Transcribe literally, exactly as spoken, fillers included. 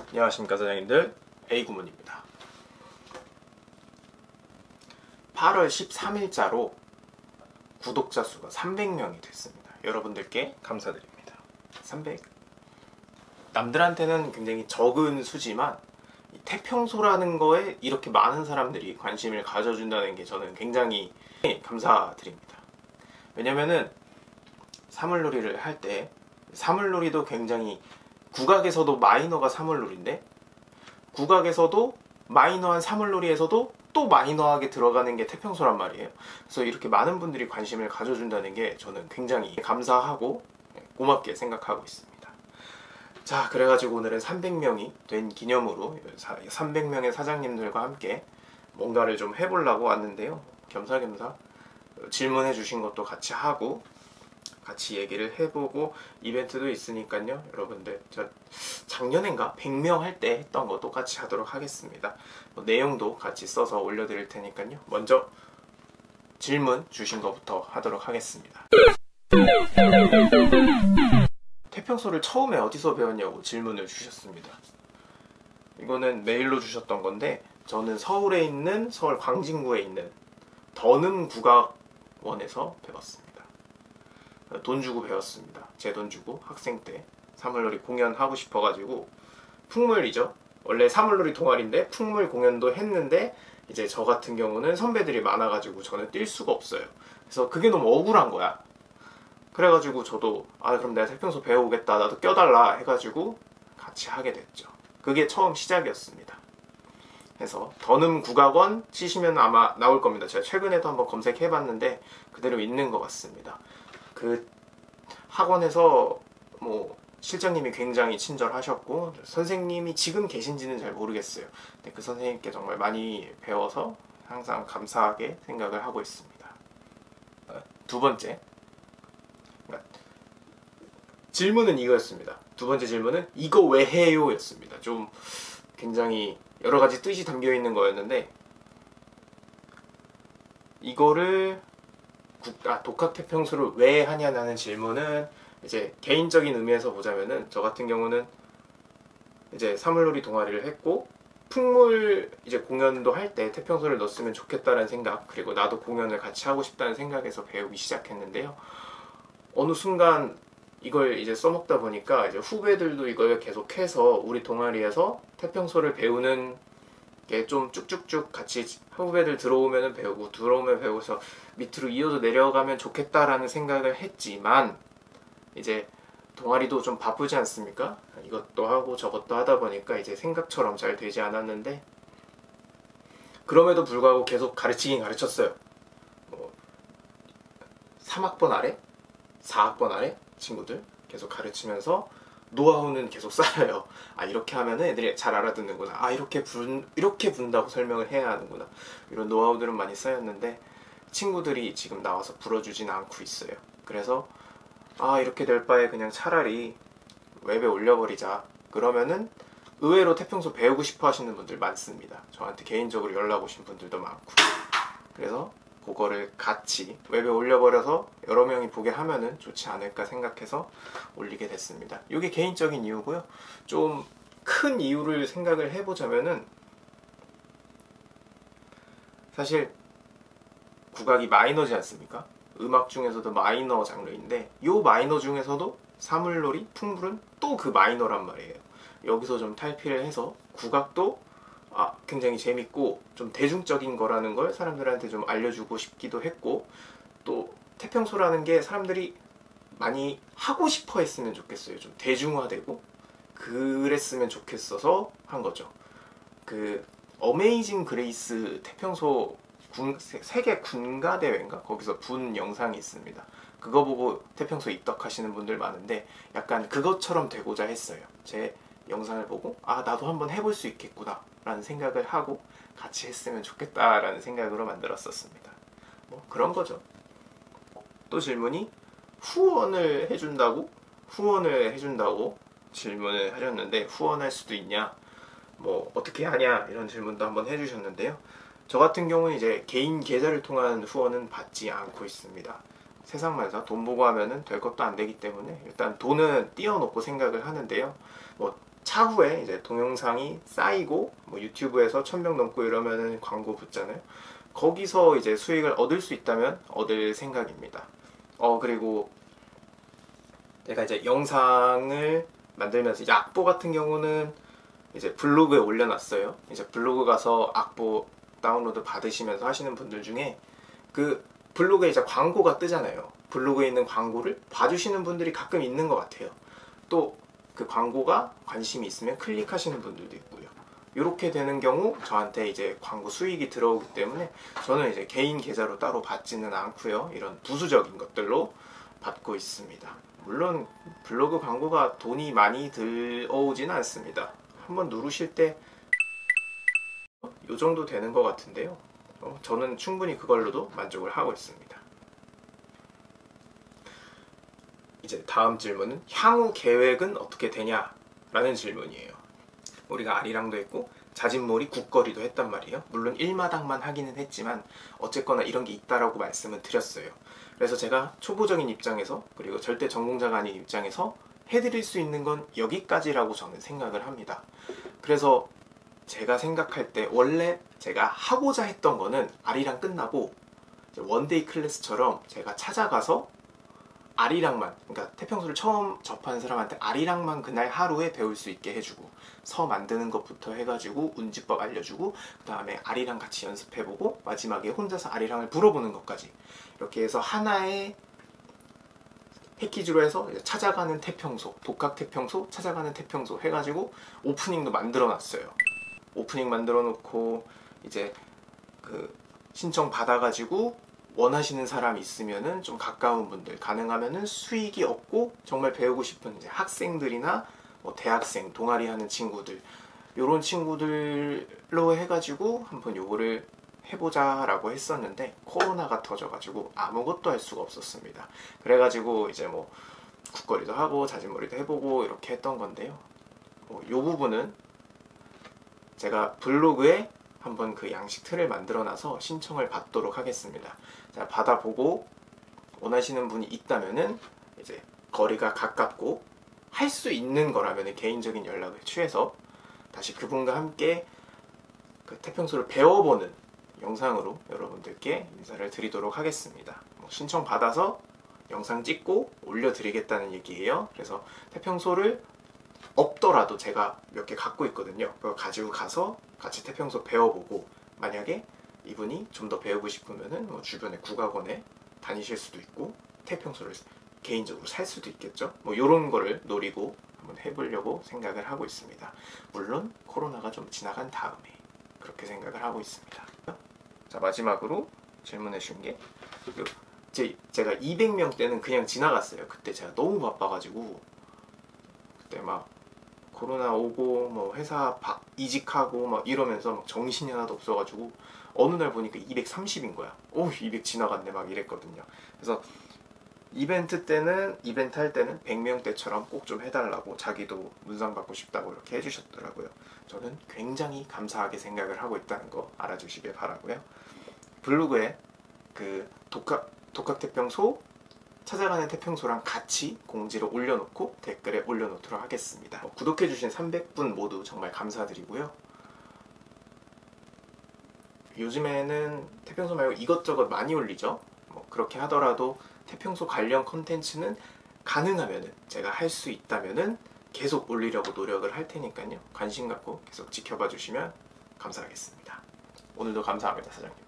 안녕하십니까 사장님들, A구문입니다. 팔월 십삼일자로 구독자 수가 삼백 명이 됐습니다. 여러분들께 감사드립니다. 삼백. 남들한테는 굉장히 적은 수지만 태평소라는 거에 이렇게 많은 사람들이 관심을 가져준다는 게 저는 굉장히 감사드립니다. 왜냐면은 사물놀이를 할 때 사물놀이도 굉장히 국악에서도 마이너가 사물놀이인데 국악에서도 마이너한 사물놀이에서도 또 마이너하게 들어가는 게 태평소란 말이에요. 그래서 이렇게 많은 분들이 관심을 가져준다는 게 저는 굉장히 감사하고 고맙게 생각하고 있습니다. 자, 그래가지고 오늘은 삼백 명이 된 기념으로 삼백 명의 사장님들과 함께 뭔가를 좀 해보려고 왔는데요. 겸사겸사 질문해 주신 것도 같이 하고 같이 얘기를 해보고 이벤트도 있으니까요. 여러분들 저 작년엔가 백 명 할 때 했던 거 똑같이 하도록 하겠습니다. 뭐 내용도 같이 써서 올려드릴 테니까요. 먼저 질문 주신 것부터 하도록 하겠습니다. 태평소를 처음에 어디서 배웠냐고 질문을 주셨습니다. 이거는 메일로 주셨던 건데 저는 서울에 있는 서울 광진구에 있는 더는 국악원에서 배웠습니다. 돈 주고 배웠습니다. 제 돈 주고 학생 때 사물놀이 공연하고 싶어가지고 풍물이죠. 원래 사물놀이 동아리인데 풍물 공연도 했는데 이제 저 같은 경우는 선배들이 많아가지고 저는 뛸 수가 없어요. 그래서 그게 너무 억울한 거야. 그래가지고 저도 아 그럼 내가 태평소 배워오겠다, 나도 껴달라 해가지고 같이 하게 됐죠. 그게 처음 시작이었습니다. 그래서 더는 국악원 치시면 아마 나올 겁니다. 제가 최근에도 한번 검색해봤는데 그대로 있는 것 같습니다. 그 학원에서 뭐 실장님이 굉장히 친절하셨고 선생님이 지금 계신지는 잘 모르겠어요. 근데 그 선생님께 정말 많이 배워서 항상 감사하게 생각을 하고 있습니다. 두 번째 그러니까 질문은 이거였습니다. 두 번째 질문은 이거 왜 해요? 였습니다. 좀 굉장히 여러 가지 뜻이 담겨 있는 거였는데 이거를 아, 독학태평소를 왜 하냐는 질문은 이제 개인적인 의미에서 보자면은 저 같은 경우는 이제 사물놀이 동아리를 했고 풍물 이제 공연도 할 때 태평소를 넣었으면 좋겠다는 생각, 그리고 나도 공연을 같이 하고 싶다는 생각에서 배우기 시작했는데요. 어느 순간 이걸 이제 써먹다 보니까 이제 후배들도 이걸 계속해서 우리 동아리에서 태평소를 배우는 게 좀 쭉쭉쭉 같이 후배들 들어오면 배우고 들어오면 배우고서 밑으로 이어서 내려가면 좋겠다라는 생각을 했지만 이제 동아리도 좀 바쁘지 않습니까? 이것도 하고 저것도 하다 보니까 이제 생각처럼 잘 되지 않았는데 그럼에도 불구하고 계속 가르치긴 가르쳤어요. 뭐 삼 학번 아래? 사 학번 아래 친구들 계속 가르치면서 노하우는 계속 쌓여요. 아 이렇게 하면 애들이 잘 알아듣는구나. 아 이렇게 분 이렇게 분다고 설명을 해야 하는구나. 이런 노하우들은 많이 쌓였는데 친구들이 지금 나와서 불어주진 않고 있어요. 그래서 아 이렇게 될 바에 그냥 차라리 웹에 올려버리자. 그러면은 의외로 태평소 배우고 싶어 하시는 분들 많습니다. 저한테 개인적으로 연락 오신 분들도 많고. 그래서 그거를 같이 웹에 올려버려서 여러 명이 보게 하면은 좋지 않을까 생각해서 올리게 됐습니다. 이게 개인적인 이유고요. 좀 큰 이유를 생각을 해보자면은 사실 국악이 마이너지 않습니까? 음악 중에서도 마이너 장르인데 이 마이너 중에서도 사물놀이, 풍물은 또 그 마이너란 말이에요. 여기서 좀 탈피를 해서 국악도 아, 굉장히 재밌고 좀 대중적인 거라는 걸 사람들한테 좀 알려주고 싶기도 했고 또 태평소라는 게 사람들이 많이 하고 싶어 했으면 좋겠어요. 좀 대중화되고 그랬으면 좋겠어서 한 거죠. 그 어메이징 그레이스 태평소 군, 세계 군가 대회인가? 거기서 분 영상이 있습니다. 그거 보고 태평소 입덕하시는 분들 많은데 약간 그것처럼 되고자 했어요. 제 영상을 보고 아 나도 한번 해볼 수 있겠구나 라는 생각을 하고 같이 했으면 좋겠다 라는 생각으로 만들었었습니다. 뭐 그런 거죠. 또 질문이 후원을 해준다고? 후원을 해준다고 질문을 하셨는데 후원할 수도 있냐? 뭐 어떻게 하냐? 이런 질문도 한번 해주셨는데요. 저 같은 경우는 이제 개인 계좌를 통한 후원은 받지 않고 있습니다. 세상만사 돈 보고 하면은 될 것도 안 되기 때문에 일단 돈은 띄워놓고 생각을 하는데요. 뭐 차후에 이제 동영상이 쌓이고 뭐 유튜브에서 천 명 넘고 이러면은 광고 붙잖아요. 거기서 이제 수익을 얻을 수 있다면 얻을 생각입니다. 어 그리고 제가 이제 영상을 만들면서 이제 악보 같은 경우는 이제 블로그에 올려놨어요. 이제 블로그 가서 악보 다운로드 받으시면서 하시는 분들 중에 그 블로그에 이제 광고가 뜨잖아요. 블로그에 있는 광고를 봐주시는 분들이 가끔 있는 것 같아요. 또 그 광고가 관심이 있으면 클릭하시는 분들도 있고요. 이렇게 되는 경우 저한테 이제 광고 수익이 들어오기 때문에 저는 이제 개인 계좌로 따로 받지는 않고요. 이런 부수적인 것들로 받고 있습니다. 물론 블로그 광고가 돈이 많이 들어오지는 않습니다. 한번 누르실 때 이 정도 되는 것 같은데요. 어, 저는 충분히 그걸로도 만족을 하고 있습니다. 이제 다음 질문은 향후 계획은 어떻게 되냐? 라는 질문이에요. 우리가 아리랑도 했고 자진몰이 국거리도 했단 말이에요. 물론 일마당만 하기는 했지만 어쨌거나 이런 게 있다라고 말씀을 드렸어요. 그래서 제가 초보적인 입장에서 그리고 절대 전공자가 아닌 입장에서 해드릴 수 있는 건 여기까지라고 저는 생각을 합니다. 그래서 제가 생각할 때 원래 제가 하고자 했던 거는 아리랑 끝나고 원데이 클래스처럼 제가 찾아가서 아리랑만, 그러니까 태평소를 처음 접하는 사람한테 아리랑만 그날 하루에 배울 수 있게 해주고 서 만드는 것부터 해가지고 운지법 알려주고 그 다음에 아리랑 같이 연습해보고 마지막에 혼자서 아리랑을 불어보는 것까지 이렇게 해서 하나의 패키지로 해서 찾아가는 태평소, 독학 태평소, 찾아가는 태평소 해가지고 오프닝도 만들어 놨어요. 오프닝 만들어 놓고 이제 그 신청 받아가지고 원하시는 사람이 있으면은 좀 가까운 분들, 가능하면은 수익이 없고 정말 배우고 싶은 이제 학생들이나 뭐 대학생, 동아리 하는 친구들, 요런 친구들로 해가지고 한번 요거를 해보자 라고 했었는데 코로나가 터져가지고 아무것도 할 수가 없었습니다. 그래가지고 이제 뭐 국거리도 하고 자진몰이도 해보고 이렇게 했던 건데요. 뭐 요 부분은 제가 블로그에 한번 그 양식 틀을 만들어 놔서 신청을 받도록 하겠습니다. 자, 받아보고 원하시는 분이 있다면은 이제 거리가 가깝고 할 수 있는 거라면 개인적인 연락을 취해서 다시 그분과 함께 그 태평소를 배워보는 영상으로 여러분들께 인사를 드리도록 하겠습니다. 뭐 신청 받아서 영상 찍고 올려드리겠다는 얘기예요. 그래서 태평소를 없더라도 제가 몇 개 갖고 있거든요. 그걸 가지고 가서 같이 태평소 배워보고 만약에 이분이 좀 더 배우고 싶으면은 뭐 주변의 국악원에 다니실 수도 있고 태평소를 개인적으로 살 수도 있겠죠. 뭐 이런 거를 노리고 한번 해보려고 생각을 하고 있습니다. 물론 코로나가 좀 지나간 다음에 그렇게 생각을 하고 있습니다. 자, 마지막으로 질문해 주신 게 그 제, 제가 이백 명 때는 그냥 지나갔어요. 그때 제가 너무 바빠가지고 그때 막 코로나 오고 뭐 회사 바, 이직하고 막 이러면서 막 정신이 하나도 없어가지고 어느 날 보니까 이백삼십인 거야. 오, 이백 지나갔네 막 이랬거든요. 그래서 이벤트 때는 이벤트 할 때는 백 명 때처럼 꼭 좀 해달라고 자기도 문상 받고 싶다고 이렇게 해주셨더라고요. 저는 굉장히 감사하게 생각을 하고 있다는 거 알아주시길 바라고요. 블로그에 그 독학 독학 태평소 찾아가는 태평소랑 같이 공지를 올려놓고 댓글에 올려놓도록 하겠습니다. 어, 구독해주신 삼백 분 모두 정말 감사드리고요. 요즘에는 태평소 말고 이것저것 많이 올리죠. 뭐 그렇게 하더라도 태평소 관련 컨텐츠는 가능하면은 제가 할 수 있다면은 계속 올리려고 노력을 할 테니까요. 관심 갖고 계속 지켜봐 주시면 감사하겠습니다. 오늘도 감사합니다, 사장님.